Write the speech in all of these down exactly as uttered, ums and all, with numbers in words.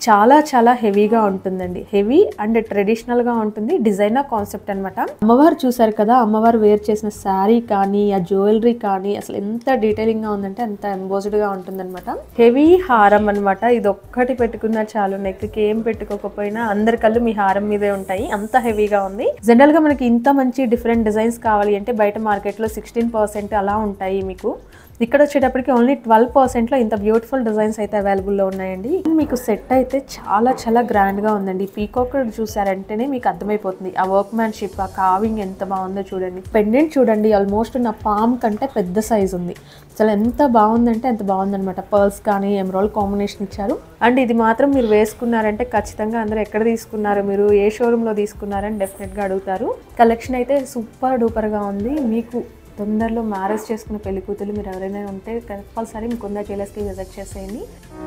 చాలా చాలా హెవీగా ఉంటుందండి. హెవీ అండ్ ట్రెడిషనల్గా ఉంటుంది. డిజైనర్ కాన్సెప్ట్ అనమాట. అమ్మవారు చూసారు కదా, అమ్మవారు వేర్ చేసిన శారీ కానీ ఆ జ్యువెలరీ కానీ అసలు ఎంత డీటెయిలింగ్గా ఉందంటే అంత ఎంబోజ్డ్గా ఉంటుందన్నమాట. హెవీ హారం అనమాట. ఇది ఒక్కటి పెట్టుకున్నా చాలు, నెక్కి ఏం పెట్టుకోకపోయినా అందరి కళ్ళు మీ హారం మీదే ఉంటాయి, అంత హెవీగా ఉంది. జనరల్గా మనకి ఇంత మంచి డిఫరెంట్ డిజైన్స్ కావాలి అంటే బయట మార్కెట్లో సిక్స్టీన్ పర్సెంట్ అలా ఉంటాయి. మీకు ఇక్కడ వచ్చేటప్పటికి ఓన్లీ ట్వెల్వ్ పర్సెంట్లో ఇంత బ్యూటిఫుల్ డిజైన్స్ అయితే అవైలబుల్లో ఉన్నాయండి. మీకు సెట్ అయితే చాలా చాలా గ్రాండ్గా ఉందండి. పీకాక్ చూసారంటేనే మీకు అర్థమైపోతుంది ఆ వర్క్ మ్యాన్షిప్, ఆ కావింగ్ ఎంత బాగుందో చూడండి. పెండెంట్ చూడండి, ఆల్మోస్ట్ నా పామ్ కంటే పెద్ద సైజ్ ఉంది. అసలు ఎంత బాగుందంటే ఎంత బాగుందనమాట. పర్ల్స్ కానీ ఎమరాల్డ్ కాంబినేషన్ ఇచ్చారు. అండ్ ఇది మాత్రం మీరు వేసుకున్నారంటే ఖచ్చితంగా అందరూ ఎక్కడ తీసుకున్నారు, మీరు ఏ షోరూంలో తీసుకున్నారని డెఫినెట్గా అడుగుతారు. కలెక్షన్ అయితే సూపర్ డూపర్గా ఉంది. మీకు తొందరలో మ్యారేజ్ చేసుకున్న పెళ్లి కూతురు మీరు ఎవరైనా ఉంటే కంపల్సరీ ముకుందా జ్యువెలర్స్కి విజిట్ చేసేయండి.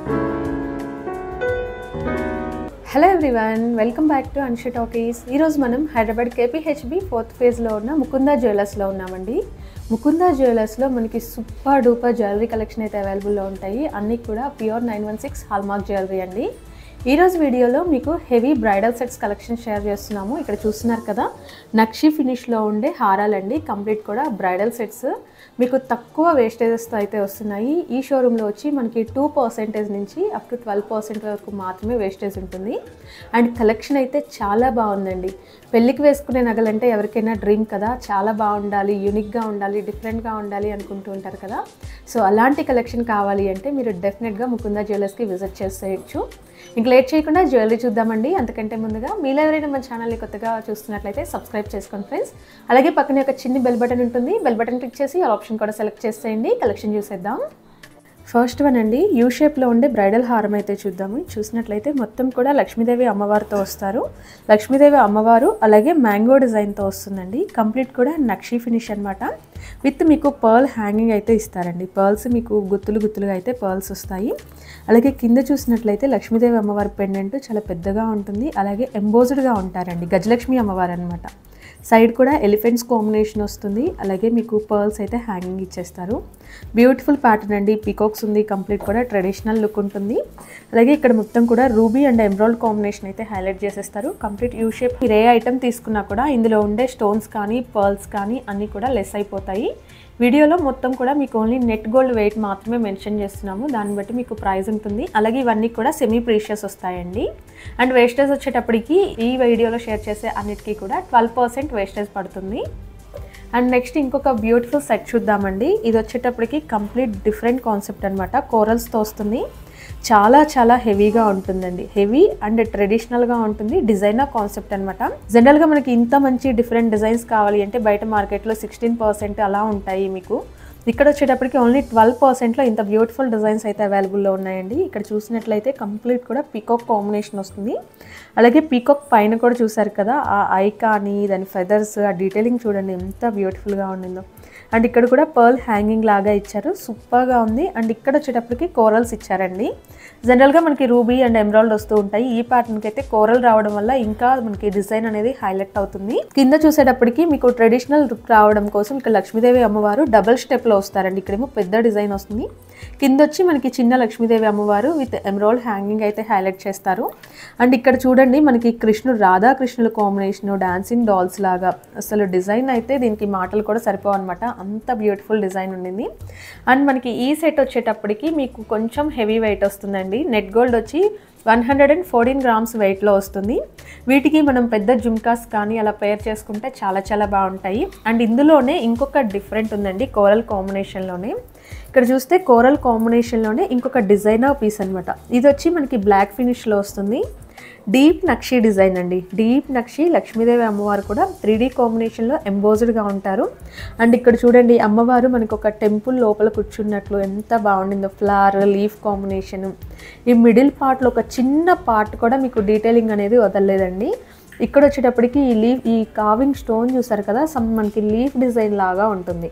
Hello everyone, welcome back to Anshi talkies. ఈరోజు మనం హైదరాబాద్ కేపీహెచ్బి ఫోర్త్ ఫేజ్లో ఉన్న ముకుందా జ్యువెలర్స్లో ఉన్నామండి. ముకుందా జ్యువెలర్స్లో మనకి సూపర్ డూపర్ జ్యువెలరీ కలెక్షన్ అయితే అవైలబుల్లో ఉంటాయి. అన్నీ కూడా pure nine one six hallmark jewellery అండి. ఈరోజు వీడియోలో మీకు heavy bridal sets collection share చేస్తున్నాము. ఇక్కడ చూస్తున్నారు కదా, నక్షి ఫినిష్లో ఉండే హారాలండి. కంప్లీట్ కూడా బ్రైడల్ సెట్స్ మీకు తక్కువ వేస్టేజెస్తో అయితే వస్తున్నాయి. ఈ షోరూంలో వచ్చి మనకి టూ పర్సెంటేజ్ నుంచి అప్ టు ట్వెల్వ్ పర్సెంట్ వరకు మాత్రమే వేస్టేజ్ ఉంటుంది. అండ్ కలెక్షన్ అయితే చాలా బాగుందండి. పెళ్ళికి వేసుకునే నగలంటే ఎవరికైనా డ్రీమ్ కదా, చాలా బాగుండాలి, యూనిక్గా ఉండాలి, డిఫరెంట్గా ఉండాలి అనుకుంటూ ఉంటారు కదా. సో అలాంటి కలెక్షన్ కావాలి అంటే మీరు డెఫినెట్గా ముకుందా జ్యువెలర్స్కి విజిట్ చేసేయచ్చు. ఇంక లేట్ చేయకుండా జ్యువెలరీ చూద్దామండి. అంతకంటే ముందుగా మీలో ఎవరైనా మన ఛానల్ని కొత్తగా చూస్తున్నట్లయితే సబ్స్క్రైబ్ చేసుకోండి ఫ్రెండ్స్. అలాగే పక్కనే ఒక చిన్న బెల్ బటన్ ఉంటుంది, బెల్ బటన్ క్లిక్ చేసి ఆ ఆప్షన్ కూడా సెలెక్ట్ చేసేయండి. కలెక్షన్ చూసేద్దాం. ఫస్ట్ వన్ అండి, యూ షేప్లో ఉండే బ్రైడల్ హారం అయితే చూద్దాము. చూసినట్లయితే మొత్తం కూడా లక్ష్మీదేవి అమ్మవారితో వస్తారు. లక్ష్మీదేవి అమ్మవారు అలాగే మ్యాంగో డిజైన్తో వస్తుందండి. కంప్లీట్ కూడా నక్షి ఫినిష్ అనమాట. విత్ మీకు పర్ల్ హ్యాంగింగ్ అయితే ఇస్తారండి. పర్ల్స్ మీకు గుత్తులు గుత్తులుగా అయితే పర్ల్స్ వస్తాయి. అలాగే కింద చూసినట్లయితే లక్ష్మీదేవి అమ్మవారి పెండెంట్ చాలా పెద్దగా ఉంటుంది. అలాగే ఎంబోజ్డ్గా ఉంటారండి, గజలక్ష్మి అమ్మవారు అనమాట. సైడ్ కూడా ఎలిఫెంట్స్ కాంబినేషన్ వస్తుంది. అలాగే మీకు పర్ల్స్ అయితే హ్యాంగింగ్ ఇచ్చేస్తారు. బ్యూటిఫుల్ ప్యాటర్న్ అండి. పీకాక్స్ ఉంది, కంప్లీట్ కూడా ట్రెడిషనల్ లుక్ ఉంటుంది. అలాగే ఇక్కడ మొత్తం కూడా రూబీ అండ్ ఎమరాల్డ్ కాంబినేషన్ అయితే హైలైట్ చేసేస్తారు. Complete U shape. మీరు ఏ ఐటమ్ తీసుకున్నా కూడా ఇందులో ఉండే స్టోన్స్ కానీ పర్ల్స్ కానీ అన్నీ కూడా లెస్ అయిపోతాయి. వీడియోలో మొత్తం కూడా మీకు ఓన్లీ నెట్ గోల్డ్ వెయిట్ మాత్రమే మెన్షన్ చేస్తున్నాము, దాన్ని బట్టి మీకు ప్రైస్ ఉంటుంది. అలాగే ఇవన్నీ కూడా సెమీ ప్రీషియస్ వస్తాయండి. అండ్ వేస్టేజ్ వచ్చేటప్పటికి ఈ వీడియోలో షేర్ చేసే అన్నిటికీ కూడా ట్వెల్వ్ పర్సెంట్ వేస్టేజ్ పడుతుంది. అండ్ నెక్స్ట్ ఇంకొక బ్యూటిఫుల్ సెట్ చూద్దామండి. ఇది వచ్చేటప్పటికి కంప్లీట్ డిఫరెంట్ కాన్సెప్ట్ అనమాట. కోరల్స్తో వస్తుంది. చాలా చాలా హెవీగా ఉంటుందండి. హెవీ అండ్ ట్రెడిషనల్గా ఉంటుంది. డిజైనర్ కాన్సెప్ట్ అనమాట. జనరల్గా మనకి ఇంత మంచి డిఫరెంట్ డిజైన్స్ కావాలి అంటే బయట మార్కెట్లో సిక్స్టీన్ పర్సెంట్ అలా ఉంటాయి. మీకు ఇక్కడ వచ్చేటప్పటికి ఓన్లీ ట్వెల్వ్ పర్సెంట్లో ఇంత బ్యూటిఫుల్ డిజైన్స్ అయితే అవైలబుల్లో ఉన్నాయండి. ఇక్కడ చూసినట్లయితే కంప్లీట్ కూడా పీకాక్ కాంబినేషన్ వస్తుంది. అలాగే పీకాక్ పైన కూడా చూసారు కదా, ఆ ఐ కానీ దాని ఫెదర్స్, ఆ డీటెయిలింగ్ చూడండి ఎంత బ్యూటిఫుల్గా ఉండిందో. అండ్ ఇక్కడ కూడా పర్ల్ హ్యాంగింగ్ లాగా ఇచ్చారు, సూపర్గా ఉంది. అండ్ ఇక్కడ వచ్చేటప్పటికి కోరల్స్ ఇచ్చారండి. జనరల్గా మనకి రూబీ అండ్ ఎమరాల్డ్ వస్తూ ఉంటాయి. ఈ ప్యాటర్న్కి అయితే కోరల్ రావడం వల్ల ఇంకా మనకి డిజైన్ అనేది హైలైట్ అవుతుంది. కింద చూసేటప్పటికి మీకు ట్రెడిషనల్ లుక్ రావడం కోసం ఇక్కడ లక్ష్మీదేవి అమ్మవారు డబల్ స్టెప్లో వస్తారండి. ఇక్కడేమో పెద్ద డిజైన్ వస్తుంది, కింద వచ్చి మనకి చిన్న లక్ష్మీదేవి అమ్మవారు విత్ ఎమరాల్డ్ హ్యాంగింగ్ అయితే హైలైట్ చేస్తారు. అండ్ ఇక్కడ చూడండి మనకి కృష్ణుడు రాధాకృష్ణుల కాంబినేషన్ డాన్సింగ్ డాల్స్ లాగా. అసలు డిజైన్ అయితే దీనికి మాటలు కూడా సరిపోవు అనమాట, అంత బ్యూటిఫుల్ డిజైన్ ఉండింది. అండ్ మనకి ఈ సెట్ వచ్చేటప్పటికి మీకు కొంచెం హెవీ వెయిట్ వస్తుందండి. నెట్ గోల్డ్ వచ్చి one hundred and fourteen grams వెయిట్లో వస్తుంది. వీటికి మనం పెద్ద జుమ్కాస్ కానీ అలా పేర్ చేసుకుంటే చాలా చాలా బాగుంటాయి. అండ్ ఇందులోనే ఇంకొక డిఫరెంట్ ఉందండి, కోరల్ కాంబినేషన్లోనే. ఇక్కడ చూస్తే కోరల్ కాంబినేషన్లోనే ఇంకొక డిజైనర్ పీస్ అనమాట. ఇది వచ్చి మనకి బ్లాక్ ఫినిష్లో వస్తుంది. డీప్ నక్షి డిజైన్ అండి. డీప్ నక్షి లక్ష్మీదేవి అమ్మవారు కూడా త్రీ డీ కాంబినేషన్లో ఎంబోజ్డ్గా ఉంటారు. అండ్ ఇక్కడ చూడండి అమ్మవారు మనకు ఒక టెంపుల్ లోపల కూర్చున్నట్లు ఎంత బాగుండిందో. Flower leaf combination. ఈ మిడిల్ పార్ట్లో ఒక చిన్న పార్ట్ కూడా మీకు డీటెయిలింగ్ అనేది వదలలేదండి. ఇక్కడ వచ్చేటప్పటికి ఈ లీఫ్, ఈ కావింగ్ స్టోన్ చూసారు కదా, సమ్ మనకి లీఫ్ డిజైన్ లాగా ఉంటుంది.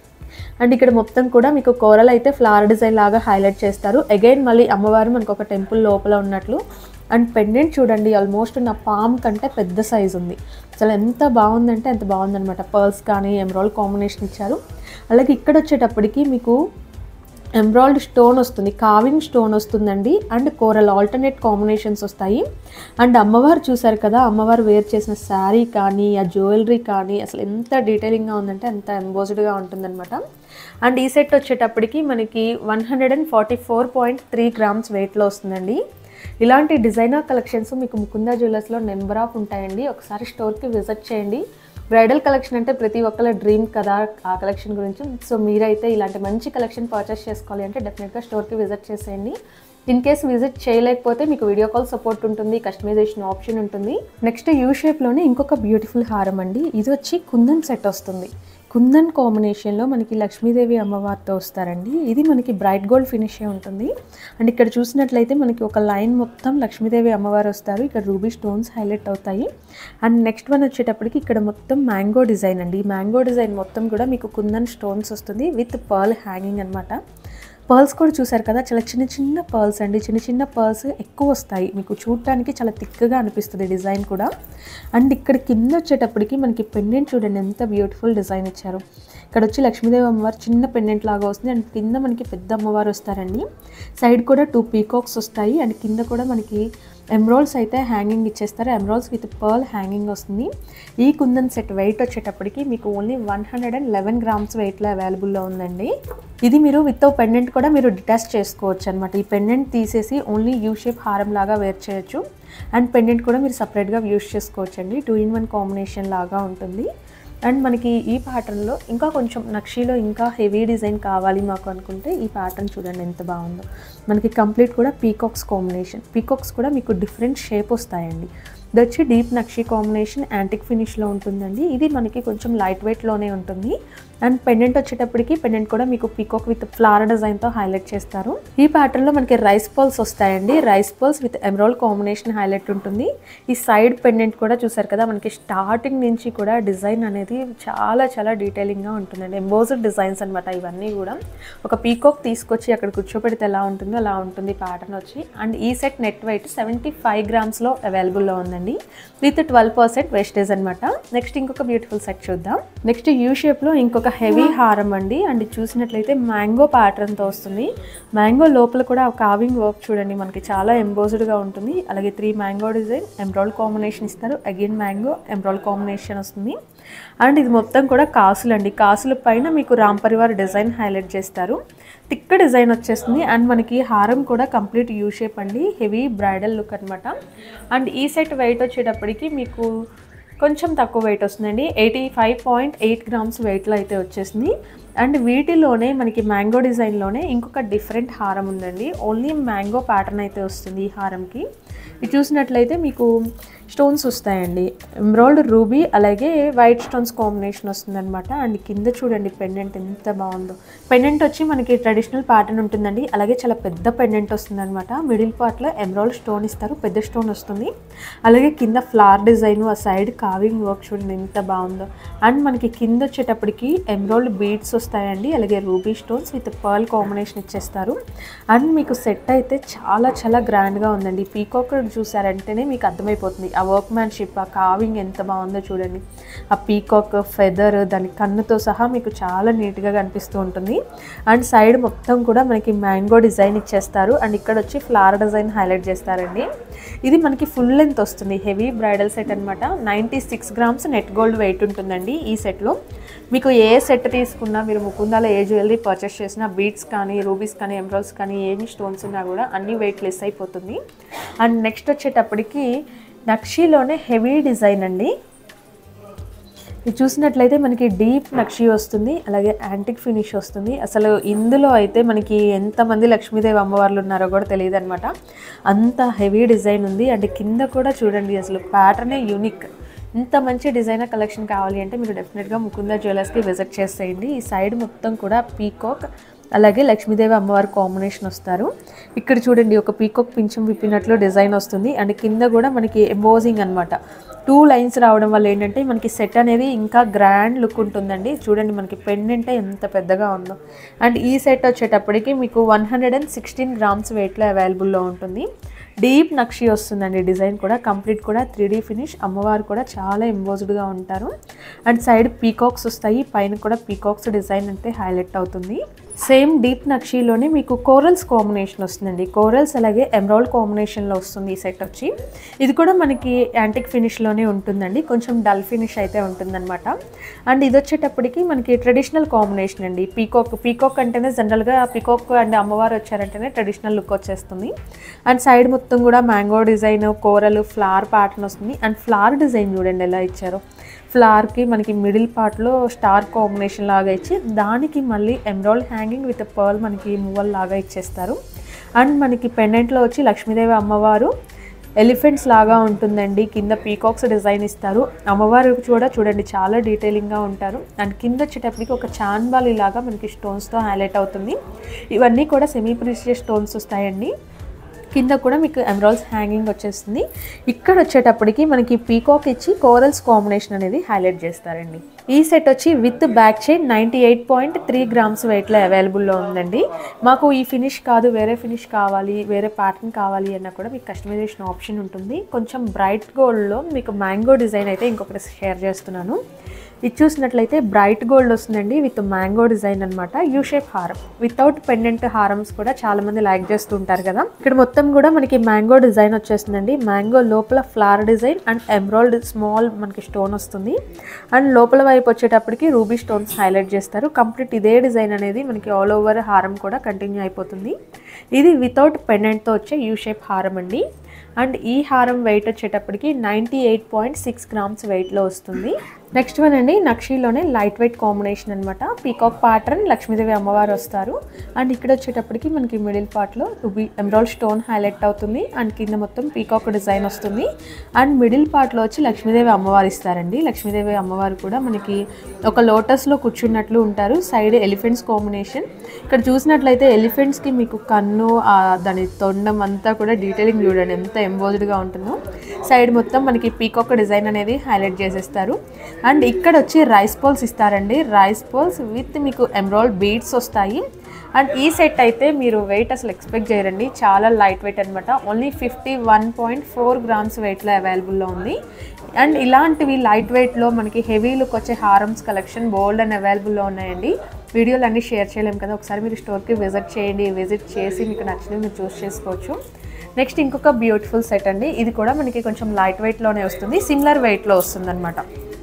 అండ్ ఇక్కడ మొత్తం కూడా మీకు కోరల్ అయితే ఫ్లవర్ డిజైన్ లాగా హైలైట్ చేస్తారు. అగైన్ మళ్ళీ అమ్మవారు మనకు ఒక టెంపుల్ లోపల ఉన్నట్లు. అండ్ పెండెంట్ చూడండి, ఆల్మోస్ట్ నా పామ్ కంటే పెద్ద సైజ్ ఉంది. అసలు ఎంత బాగుందంటే ఎంత బాగుందనమాట. పర్ల్స్ కానీ ఎమరాల్డ్ కాంబినేషన్ ఇచ్చారు. అలాగే ఇక్కడ వచ్చేటప్పటికి మీకు ఎంబ్రాయిడ్ స్టోన్ వస్తుంది, కావింగ్ స్టోన్ వస్తుందండి. అండ్ కోరల్ ఆల్టర్నేట్ కాంబినేషన్స్ వస్తాయి. అండ్ అమ్మవారు చూసారు కదా, అమ్మవారు వేర్ చేసిన శారీ కానీ ఆ జ్యువెలరీ కానీ అసలు ఎంత డీటెయిలింగ్గా ఉందంటే అంత ఎంబోజ్డ్గా ఉంటుందన్నమాట. అండ్ ఈ సెట్ వచ్చేటప్పటికి మనకి one hundred and forty four point three grams వెయిట్లో వస్తుందండి. ఇలాంటి డిజైనర్ కలెక్షన్స్ మీకు ముకుందా జ్యువెలర్స్లో నెంబర్ ఆఫ్ ఉంటాయండి. ఒకసారి స్టోర్కి విజిట్ చేయండి. బ్రైడల్ కలెక్షన్ అంటే ప్రతి ఒక్కళ్ళ డ్రీమ్ కదా ఆ కలెక్షన్ గురించి. సో మీరైతే ఇలాంటి మంచి కలెక్షన్ పర్చేస్ చేసుకోవాలి అంటే డెఫినెట్గా స్టోర్కి విజిట్ చేసేయండి. ఇన్ కేస్ విజిట్ చేయలేకపోతే మీకు వీడియో కాల్ సపోర్ట్ ఉంటుంది, కస్టమైజేషన్ ఆప్షన్ ఉంటుంది. నెక్స్ట్ యూ షేప్లోనే ఇంకొక బ్యూటిఫుల్ హారం అండి. ఇది వచ్చి కుందన్ సెట్ వస్తుంది. కుందన్ కాంబినేషన్లో మనకి లక్ష్మీదేవి అమ్మవారితో వస్తారండి. ఇది మనకి బ్రైట్ గోల్డ్ ఫినిషే ఉంటుంది. అండ్ ఇక్కడ చూసినట్లయితే మనకి ఒక లైన్ మొత్తం లక్ష్మీదేవి అమ్మవారు వస్తారు. ఇక్కడ రూబీ స్టోన్స్ హైలైట్ అవుతాయి. అండ్ నెక్స్ట్ వన్ వచ్చేటప్పటికి ఇక్కడ మొత్తం మ్యాంగో డిజైన్ అండి. ఈ మ్యాంగో డిజైన్ మొత్తం కూడా మీకు కుందన్ స్టోన్స్ వస్తుంది విత్ పర్ల్ హ్యాంగింగ్ అనమాట. పర్ల్స్ కూడా చూసారు కదా, చాలా చిన్న చిన్న పర్ల్స్ అండి. చిన్న చిన్న పర్ల్స్ ఎక్కువ వస్తాయి, మీకు చూడటానికి చాలా థిక్గా అనిపిస్తుంది డిజైన్ కూడా. అండ్ ఇక్కడ కింద వచ్చేటప్పటికి మనకి పెండెంట్ చూడండి ఎంత బ్యూటిఫుల్ డిజైన్ ఇచ్చారు. ఇక్కడ వచ్చి లక్ష్మీదేవి అమ్మవారు చిన్న పెండెంట్ లాగా వస్తుంది. అండ్ కింద మనకి పెద్ద అమ్మవారు వస్తారండి. సైడ్ కూడా టూ పీకాక్స్ వస్తాయి. అండ్ కింద కూడా మనకి ఎమ్రాల్డ్స్ అయితే హ్యాంగింగ్ ఇచ్చేస్తారు. ఎమ్రాల్డ్స్ విత్ పర్ల్ హ్యాంగింగ్ వస్తుంది. ఈ కుందన్ సెట్ వెయిట్ వచ్చేటప్పటికి మీకు only one hundred and eleven grams వెయిట్లో అవైలబుల్లో ఉందండి. ఇది మీరు విత్ పెండెంట్ కూడా మీరు డిటాచ్ చేసుకోవచ్చు అనమాట. ఈ పెండెంట్ తీసేసి ఓన్లీ యూ షేప్ హారం లాగా వేర్ చేయొచ్చు. అండ్ పెండెంట్ కూడా మీరు సపరేట్గా యూస్ చేసుకోవచ్చు అండి. టూ ఇన్ వన్ కాంబినేషన్ లాగా ఉంటుంది. అండ్ మనకి ఈ ప్యాటర్న్లో ఇంకా కొంచెం నక్షీలో ఇంకా హెవీ డిజైన్ కావాలి మాకు అనుకుంటే ఈ ప్యాటర్న్ చూడండి ఎంత బాగుందో. మనకి కంప్లీట్ కూడా పీకాక్స్ కాంబినేషన్. పీకాక్స్ కూడా మీకు డిఫరెంట్ షేప్ వస్తాయండి. ఇది వచ్చి డీప్ నక్షీ కాంబినేషన్ యాంటిక్ ఫినిష్లో ఉంటుందండి. ఇది మనకి కొంచెం లైట్ వెయిట్లోనే ఉంటుంది. అండ్ పెండెంట్ వచ్చేటప్పటికి పెండెంట్ కూడా మీకు పీకాక్ విత్ ఫ్లవర్ డిజైన్తో హైలైట్ చేస్తారు. ఈ ప్యాటర్న్లో మనకి రైస్ పర్ల్స్ వస్తాయండి. Rice pearls with emerald combination highlight ఉంటుంది. ఈ సైడ్ పెండెంట్ కూడా చూసారు కదా, మనకి స్టార్టింగ్ నుంచి కూడా డిజైన్ అనేది చాలా చాలా డీటెయిలింగ్గా ఉంటుందండి. ఎంబోజ్డ్ డిజైన్స్ అనమాట ఇవన్నీ కూడా. ఒక పీకాక్ తీసుకొచ్చి అక్కడ కూర్చోపెడితే ఎలా ఉంటుందో అలా ఉంటుంది ప్యాటర్న్ వచ్చి. అండ్ ఈ set net weight seventy five గ్రామ్స్లో అవైలబుల్లో ఉందండి విత్ ట్వెల్వ్ పర్సెంట్ వేస్టేజ్ అనమాట. నెక్స్ట్ ఇంకొక బ్యూటిఫుల్ సెట్ చూద్దాం. నెక్స్ట్ యూ షేప్లో ఇంకొక హెవీ హారం అండి. అండ్ చూసినట్లయితే మ్యాంగో ప్యాటర్న్తో వస్తుంది. మ్యాంగో లోపల కూడా కావింగ్ వర్క్ చూడండి మనకి చాలా ఎంబోజ్డ్గా ఉంటుంది. అలాగే త్రీ మ్యాంగో డిజైన్ ఎంబ్రాయిడ్ కాంబినేషన్ ఇస్తారు. అగైన్ మ్యాంగో ఎంబ్రాయిడ్ కాంబినేషన్ వస్తుంది. అండ్ ఇది మొత్తం కూడా కాసులు అండి. కాసుల పైన మీకు రామ్ పరివార్ డిజైన్ హైలైట్ చేస్తారు. టిక్ డిజైన్ వచ్చేస్తుంది. అండ్ మనకి హారం కూడా కంప్లీట్ యూ షేప్ అండి. హెవీ బ్రైడల్ లుక్ అనమాట. అండ్ ఈ సెట్ వెయిట్ వచ్చేటప్పటికి మీకు కొంచెం తక్కువ వెయిట్ వస్తుందండి. Eighty five point eight grams వెయిట్లో అయితే వచ్చేసింది. అండ్ వీటిలోనే మనకి మ్యాంగో డిజైన్లోనే ఇంకొక డిఫరెంట్ హారం ఉందండి. ఓన్లీ మ్యాంగో ప్యాటర్న్ అయితే వస్తుంది ఈ హారంకి. ఇది చూసినట్లయితే మీకు స్టోన్స్ వస్తాయండి. ఎంబ్రాయిడ్ రూబీ అలాగే వైట్ స్టోన్స్ కాంబినేషన్ వస్తుంది అనమాట. అండ్ కింద చూడండి పెండెంట్ ఎంత బాగుందో. పెండెంట్ వచ్చి మనకి ట్రెడిషనల్ ప్యాటర్న్ ఉంటుందండి. అలాగే చాలా పెద్ద పెండెంట్ వస్తుంది అనమాట. మిడిల్ పార్ట్లో ఎంబ్రాయిడ్ స్టోన్ ఇస్తారు, పెద్ద స్టోన్ వస్తుంది. అలాగే కింద ఫ్లవర్ డిజైన్, ఆ సైడ్ కావింగ్ వర్క్ చూడండి ఎంత బాగుందో. అండ్ మనకి కింద వచ్చేటప్పటికి ఎంబ్రాయిడ్ బీడ్స్ వస్తాయండి. అలాగే ruby stones with pearl combination ఇచ్చేస్తారు. అండ్ మీకు సెట్ అయితే చాలా చాలా గ్రాండ్గా ఉందండి. పీకాక్ చూసారంటేనే మీకు అర్థమైపోతుంది ఆ వర్క్ మ్యాన్షిప్, ఆ కావింగ్ ఎంత బాగుందో చూడండి. ఆ పీకాక్ ఫెదర్ దాని కన్నుతో సహా మీకు చాలా నీట్గా కనిపిస్తూ ఉంటుంది. అండ్ సైడ్ మొత్తం కూడా మనకి మ్యాంగో డిజైన్ ఇచ్చేస్తారు. అండ్ ఇక్కడ వచ్చి ఫ్లవర్ డిజైన్ హైలైట్ చేస్తారండి. ఇది మనకి ఫుల్ లెంత్ వస్తుంది. హెవీ బ్రైడల్ సెట్ అనమాట. Ninety six grams net gold weight ఉంటుందండి ఈ సెట్లో. మీకు ఏ సెట్ తీసుకున్నా, మీరు ముకుందాలో ఏ జ్యువెలరీ పర్చేస్ చేసినా, బీడ్స్ కానీ రూబీస్ కానీ ఎంబ్రాయిడ్స్ కానీ ఏమి స్టోన్స్ ఉన్నా కూడా అన్ని వెయిట్ లెస్ అయిపోతుంది. అండ్ నెక్స్ట్ వచ్చేటప్పటికి నక్షీలోనే హెవీ డిజైన్ అండి. ఇది చూసినట్లయితే మనకి డీప్ నక్షీ వస్తుంది. అలాగే యాంటిక్ ఫినిష్ వస్తుంది. అసలు ఇందులో అయితే మనకి ఎంతమంది లక్ష్మీదేవి అమ్మవార్లు ఉన్నారో కూడా తెలియదు అనమాట. అంత హెవీ డిజైన్ ఉంది. అండ్ కింద కూడా చూడండి అసలు ప్యాటర్నే యూనిక్. ఇంత మంచి డిజైనర్ కలెక్షన్ కావాలి అంటే మీరు డెఫినెట్గా ముకుందా జ్యువెలర్స్కి విజిట్ చేసేయండి. ఈ సైడ్ మొత్తం కూడా పీకాక్ అలాగే లక్ష్మీదేవి అమ్మవారి కాంబినేషన్ వస్తారు. ఇక్కడ చూడండి ఒక పీకాక్ పింఛం విప్పినట్లు డిజైన్ వస్తుంది. అండ్ కింద కూడా మనకి ఎంబోజింగ్ అనమాట. టూ లైన్స్ రావడం వల్ల ఏంటంటే మనకి సెట్ అనేది ఇంకా గ్రాండ్ లుక్ ఉంటుందండి. చూడండి మనకి పెండెంట్ ఎంత పెద్దగా ఉందో. అండ్ ఈ సెట్ వచ్చేటప్పటికి మీకు one hundred and sixteen grams వెయిట్లో అవైలబుల్లో ఉంటుంది. డీప్ నక్షి వస్తుందండి. డిజైన్ కూడా కంప్లీట్ కూడా త్రీ డీ ఫినిష్. అమ్మవారు కూడా చాలా ఎంబోజ్డ్గా ఉంటారు. అండ్ సైడ్ పీకాక్స్ వస్తాయి. పైన కూడా పీకాక్స్ డిజైన్ అంటే హైలైట్ అవుతుంది. సేమ్ డీప్ నక్షీలోనే మీకు కోరల్స్ కాంబినేషన్ వస్తుందండి. కోరల్స్ అలాగే ఎమరాల్డ్ కాంబినేషన్లో వస్తుంది ఈ సెట్ వచ్చి. ఇది కూడా మనకి యాంటిక్ ఫినిష్లోనే ఉంటుందండి, కొంచెం డల్ ఫినిష్ అయితే ఉంటుందన్నమాట. అండ్ ఇది వచ్చేటప్పటికి మనకి ట్రెడిషనల్ కాంబినేషన్ అండి. పీకాక్ పీకాక్ అంటేనే జనరల్గా పీకాక్ అండ్ అమ్మవారు వచ్చారంటేనే ట్రెడిషనల్ లుక్ వచ్చేస్తుంది. అండ్ సైడ్ మొత్తం కూడా mango design, coral, flower pattern వస్తుంది. అండ్ ఫ్లవర్ డిజైన్ చూడండి ఎలా ఇచ్చారో. ఫ్లవర్కి మనకి మిడిల్ పార్ట్లో స్టార్ కాంబినేషన్ లాగా ఇచ్చి దానికి మళ్ళీ ఎమరాల్డ్ హ్యాంగింగ్ విత్ పర్ల్ మనకి మువ్వల్ లాగా ఇచ్చేస్తారు. అండ్ మనకి పెండెంట్లో వచ్చి లక్ష్మీదేవి అమ్మవారు ఎలిఫెంట్స్ లాగా ఉంటుందండి. కింద పీకాక్స్ డిజైన్ ఇస్తారు. అమ్మవారు కూడా చూడండి చాలా డీటెయిలింగ్గా ఉంటారు. అండ్ కింద వచ్చేటప్పటికి ఒక చాన్బాలి లాగా మనకి స్టోన్స్తో హైలైట్ అవుతుంది. ఇవన్నీ కూడా సెమీ ప్రీషియస్ స్టోన్స్ వస్తాయండి. కింద కూడా మీకు ఎమరాల్డ్స్ హ్యాంగింగ్ వచ్చేస్తుంది. ఇక్కడ వచ్చేటప్పటికి మనకి పీకాక్ ఇచ్చి కోరల్స్ కాంబినేషన్ అనేది హైలైట్ చేస్తారండి. ఈ సెట్ వచ్చి with back chain ninety eight point three grams వెయిట్లో అవైలబుల్లో ఉందండి. మాకు ఈ ఫినిష్ కాదు వేరే ఫినిష్ కావాలి, వేరే ప్యాటర్న్ కావాలి అన్నా కూడా మీకు కస్టమైజేషన్ ఆప్షన్ ఉంటుంది. కొంచెం బ్రైట్ గోల్డ్లో మీకు మ్యాంగో డిజైన్ అయితే ఇంకొకటి షేర్ చేస్తున్నాను. ఇది చూసినట్లయితే బ్రైట్ గోల్డ్ వస్తుందండి విత్ మ్యాంగో డిజైన్ అనమాట. యూ షేప్ హారం వితౌట్ పెండెంట్ హారమ్స్ కూడా చాలా మంది లైక్ చేస్తూ ఉంటారు కదా. ఇక్కడ మొత్తం కూడా మనకి మ్యాంగో డిజైన్ వచ్చేస్తుందండి. మ్యాంగో లోపల flower design and emerald small మనకి స్టోన్ వస్తుంది. అండ్ లోపల వైపు వచ్చేటప్పటికి రూబీ స్టోన్స్ హైలైట్ చేస్తారు. కంప్లీట్ ఇదే డిజైన్ అనేది మనకి ఆల్ ఓవర్ హారం కూడా కంటిన్యూ అయిపోతుంది. ఇది వితౌట్ పెండెంట్తో వచ్చే యూ షేప్ హారం అండి. అండ్ ఈ హారం వెయిట్ వచ్చేటప్పటికి ninety eight point six grams వెయిట్లో వస్తుంది. నెక్స్ట్ వన్ అండి నక్షీలోనే లైట్ వెయిట్ కాంబినేషన్ అనమాట. పీకాక్ ప్యాటర్న్ లక్ష్మీదేవి అమ్మవారు వస్తారు. అండ్ ఇక్కడ వచ్చేటప్పటికి మనకి మిడిల్ పార్ట్లో రూబీ ఎమరాల్డ్ స్టోన్ హైలైట్ అవుతుంది. అండ్ కింద మొత్తం పీకాక్ డిజైన్ వస్తుంది. అండ్ మిడిల్ పార్ట్లో వచ్చి లక్ష్మీదేవి అమ్మవారు ఇస్తారండి. లక్ష్మీదేవి అమ్మవారు కూడా మనకి ఒక లోటస్లో కూర్చున్నట్లు ఉంటారు. Side elephants combination. ఇక్కడ చూసినట్లయితే ఎలిఫెంట్స్కి మీకు కన్ను దాని తొండం అంతా కూడా డీటెయిలింగ్ చూడండి ఎంత ఎంబోజ్డ్గా ఉంటుందో. సైడ్ మొత్తం మనకి పీకాక్ డిజైన్ అనేది హైలైట్ చేసేస్తారు. అండ్ ఇక్కడ వచ్చి రైస్ పోల్స్ ఇస్తారండి. రైస్ పోల్స్ విత్ మీకు ఎమరాల్డ్ బీడ్స్ వస్తాయి. అండ్ ఈ సెట్ అయితే మీరు వెయిట్ అసలు ఎక్స్పెక్ట్ చేయరండి, చాలా లైట్ వెయిట్ అనమాట. Only fifty one point four grams వెయిట్లో అవైలబుల్లో ఉంది. అండ్ ఇలాంటివి లైట్ వెయిట్లో మనకి హెవీ లుక్ వచ్చే హారమ్స్ కలెక్షన్ బోల్డ్ అండ్ అవైలబుల్లో ఉన్నాయండి. వీడియోలు అన్నీ షేర్ చేయలేము కదా, ఒకసారి మీరు స్టోర్కి విజిట్ చేయండి. విజిట్ చేసి మీకు నచ్చినవి మీరు చూస్ చేసుకోవచ్చు. నెక్స్ట్ ఇంకొక బ్యూటిఫుల్ సెట్ అండి. ఇది కూడా మనకి కొంచెం లైట్ వెయిట్లోనే వస్తుంది, సిమిలర్ వెయిట్లో వస్తుంది అనమాట.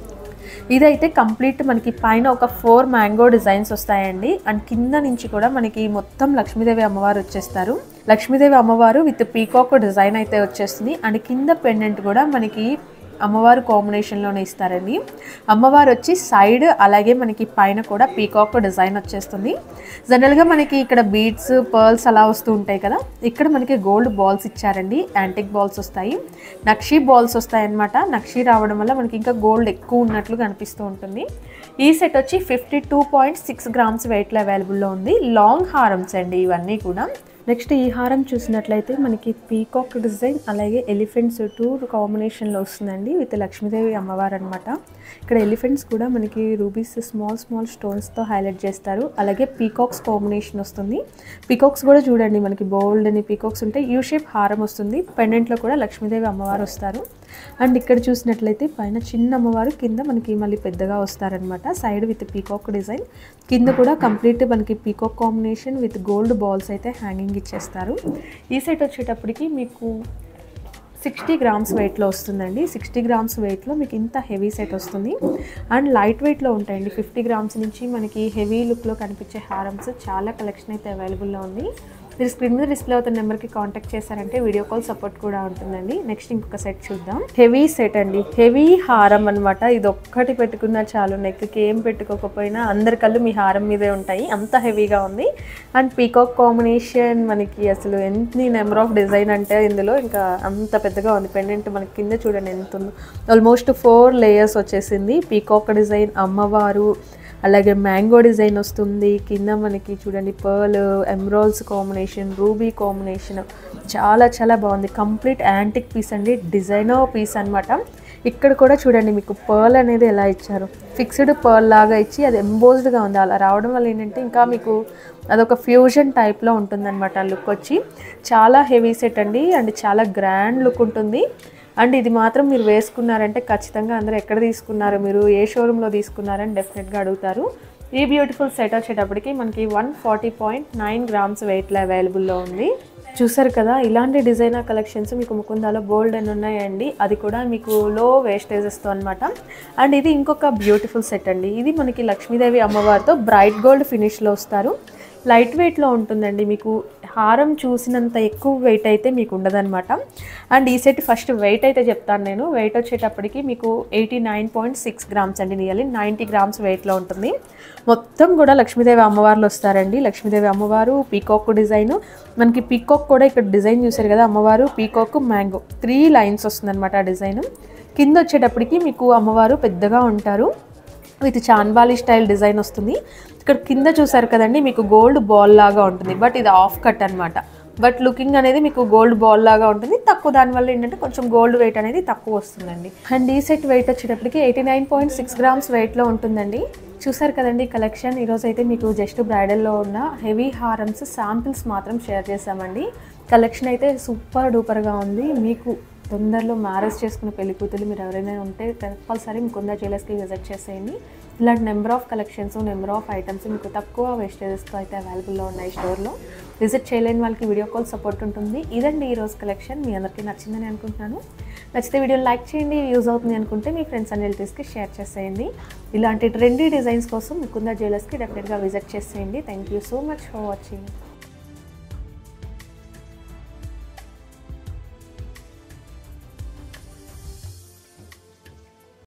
ఇదైతే కంప్లీట్ మనకి పైన ఒక ఫోర్ మ్యాంగో డిజైన్స్ వస్తాయండి. అండ్ కింద నుంచి కూడా మనకి మొత్తం లక్ష్మీదేవి అమ్మవారు వచ్చేస్తారు. లక్ష్మీదేవి అమ్మవారు విత్ పీకాక్ డిజైన్ అయితే వచ్చేస్తుంది. అండ్ కింద పెండెంట్ కూడా మనకి అమ్మవారు కాంబినేషన్లోనే ఇస్తారండి. అమ్మవారు వచ్చి సైడ్ అలాగే మనకి పైన కూడా పీకాక్ డిజైన్ వచ్చేస్తుంది. జనరల్గా మనకి ఇక్కడ బీడ్స్ పర్ల్స్ అలా వస్తూ ఉంటాయి కదా, ఇక్కడ మనకి గోల్డ్ బాల్స్ ఇచ్చారండి. యాంటిక్ బాల్స్ వస్తాయి, నక్షీ బాల్స్ వస్తాయి అన్నమాట. నక్షీ రావడం వల్ల మనకి ఇంకా గోల్డ్ ఎక్కువ ఉన్నట్లు కనిపిస్తూ ఉంటుంది. ఈ సెట్ వచ్చి fifty two point six grams వెయిట్లో అవైలబుల్లో ఉంది. లాంగ్ హారమ్స్ అండి ఇవన్నీ కూడా. నెక్స్ట్ ఈ హారం చూసినట్లయితే మనకి పీకాక్ డిజైన్ అలాగే ఎలిఫెంట్స్ టూ కాంబినేషన్లో వస్తుందండి విత్ లక్ష్మీదేవి అమ్మవారు అనమాట. ఇక్కడ ఎలిఫెంట్స్ కూడా మనకి రూబీస్ స్మాల్ స్మాల్ స్టోన్స్తో హైలైట్ చేస్తారు. అలాగే పీకాక్స్ కాంబినేషన్ వస్తుంది. పీకాక్స్ కూడా చూడండి మనకి బోల్డ్ అని పీకాక్స్ ఉంటాయి. యూ షేప్ హారం వస్తుంది. పెండెంట్లో కూడా లక్ష్మీదేవి అమ్మవారు వస్తారు. అండ్ ఇక్కడ చూసినట్లయితే పైన చిన్న అమ్మవారు, కింద మనకి మళ్ళీ పెద్దగా వస్తారనమాట. సైడ్ విత్ పీకాక్ డిజైన్, కింద కూడా కంప్లీట్ మనకి peacock combination with gold balls అయితే హ్యాంగింగ్ ఇచ్చేస్తారు. ఈ సెట్ వచ్చేటప్పటికి మీకు సిక్స్టీ గ్రామ్స్ వెయిట్లో వస్తుందండి. సిక్స్టీ గ్రామ్స్ వెయిట్లో మీకు ఇంత హెవీ సెట్ వస్తుంది. అండ్ లైట్ వెయిట్లో ఉంటాయండి. ఫిఫ్టీ గ్రామ్స్ నుంచి మనకి హెవీ లుక్లో కనిపించే హారమ్స్ చాలా కలెక్షన్ అయితే అవైలబుల్లో ఉంది. మీరు స్క్రీన్ మీద డిస్ప్లే అవుతున్న నెంబర్కి కాంటాక్ట్ చేశారంటే వీడియో కాల్ సపోర్ట్ కూడా ఉంటుందండి. నెక్స్ట్ ఇంకొక సెట్ చూద్దాం. హెవీ సెట్ అండి, హెవీ హారం అనమాట. ఇది ఒక్కటి పెట్టుకున్నా చాలు, నెక్కి ఏం పెట్టుకోకపోయినా అందరి కళ్ళు మీ హారం మీదే ఉంటాయి, అంత హెవీగా ఉంది. అండ్ పీకాక్ కాంబినేషన్ మనకి అసలు ఎన్ని నెంబర్ ఆఫ్ డిజైన్ అంటే ఇందులో ఇంకా అంత పెద్దగా ఉంది. పెండెంట్ మనకి కింద చూడండి ఎంత ఉందో, ఆల్మోస్ట్ ఫోర్ లేయర్స్ వచ్చేసింది. పీకాక్ డిజైన్, అమ్మవారు, అలాగే మ్యాంగో డిజైన్ వస్తుంది. కింద మనకి చూడండి pearl, emeralds combination, ruby combination, చాలా చాలా బాగుంది. కంప్లీట్ యాంటిక్ పీస్ అండి, డిజైనర్ పీస్ అనమాట. ఇక్కడ కూడా చూడండి మీకు పర్ల్ అనేది ఎలా ఇచ్చారు, ఫిక్స్డ్ పర్ల్ లాగా ఇచ్చి అది ఎంబోజ్డ్గా ఉంది. అలా రావడం వల్ల ఏంటంటే ఇంకా మీకు అదొక ఫ్యూజన్ టైప్లో ఉంటుందన్నమాట లుక్ వచ్చి. చాలా హెవీ సెట్ అండి అండ్ చాలా గ్రాండ్ లుక్ ఉంటుంది. అండ్ ఇది మాత్రం మీరు వేసుకున్నారంటే ఖచ్చితంగా అందరూ ఎక్కడ తీసుకున్నారు, మీరు ఏ షోరూంలో తీసుకున్నారని డెఫినెట్గా అడుగుతారు. ఈ బ్యూటిఫుల్ సెట్ వచ్చేటప్పటికి మనకి one forty point nine grams వెయిట్లో అవైలబుల్లో ఉంది. చూసారు కదా, ఇలాంటి డిజైనర్ కలెక్షన్స్ మీకు ముకుందాలో బోల్డ్ అని ఉన్నాయండి. అది కూడా మీకు లో వేస్టేజెస్తో అనమాట. అండ్ ఇది ఇంకొక బ్యూటిఫుల్ సెట్ అండి. ఇది మనకి లక్ష్మీదేవి అమ్మవారితో బ్రైట్ గోల్డ్ ఫినిష్లో వస్తారు. లైట్ వెయిట్లో ఉంటుందండి. మీకు హారం చూసినంత ఎక్కువ వెయిట్ అయితే మీకు ఉండదన్నమాట. అండ్ ఈ సెట్ ఫస్ట్ వెయిట్ అయితే చెప్తాను నేను. వెయిట్ వచ్చేటప్పటికి మీకు eighty nine point six grams అండి. నియర్లీ నైంటీ గ్రామ్స్ వెయిట్లో ఉంటుంది. మొత్తం కూడా లక్ష్మీదేవి అమ్మవార్లు వస్తారండి. లక్ష్మీదేవి అమ్మవారు పీకాక్ డిజైన్, మనకి పీకాక్ కూడా ఇక్కడ డిజైన్ చూసారు కదా, అమ్మవారు పీకాక్ మ్యాంగో త్రీ లైన్స్ వస్తుందన్నమాట ఆ డిజైన్. కింద వచ్చేటప్పటికి మీకు అమ్మవారు పెద్దగా ఉంటారు విత్ చాన్బాలి స్టైల్ డిజైన్ వస్తుంది. ఇక్కడ కింద చూసారు కదండి, మీకు గోల్డ్ బాల్ లాగా ఉంటుంది. బట్ ఇది ఆఫ్ కట్ అనమాట. బట్ లుకింగ్ అనేది మీకు గోల్డ్ బాల్ లాగా ఉంటుంది. తక్కువ దానివల్ల ఏంటంటే కొంచెం గోల్డ్ వెయిట్ అనేది తక్కువ వస్తుందండి. అండ్ ఈ సెట్ వెయిట్ వచ్చేటప్పటికి eighty nine point six grams వెయిట్లో ఉంటుందండి. చూసారు కదండి కలెక్షన్. ఈరోజు అయితే మీకు జస్ట్ బ్రైడల్లో ఉన్న హెవీ హారమ్స్ శాంపిల్స్ మాత్రం షేర్ చేసామండి. కలెక్షన్ అయితే సూపర్ డూపర్గా ఉంది. మీకు తొందరలో మ్యారేజ్ చేసుకున్న పెళ్లి కూతురు మీరు ఎవరైనా ఉంటే కంపల్సరీ ముకుందా జ్యువెలర్స్కి విజిట్ చేసేయండి. ఇలాంటి number of collections, number of items మీకు తక్కువ వేస్టేజెస్తో అయితే అవైలబుల్లో ఉన్నాయి స్టోర్లో. విజిట్ చేయలేని వాళ్ళకి వీడియో కాల్ సపోర్ట్ ఉంటుంది. ఇదండి ఈరోజు కలెక్షన్. మీ అందరికీ నచ్చిందని అనుకుంటున్నాను. నచ్చితే వీడియోని లైక్ చేయండి. యూజ్ అవుతుంది అనుకుంటే మీ ఫ్రెండ్స్ అండ్ రిలేటివ్స్కి షేర్ చేసేయండి. ఇలాంటి ట్రెండీ డిజైన్స్ కోసం ముకుందా జ్యువెలర్స్కి డెఫినెట్గా విజిట్ చేసేయండి. Thank you so much for watching.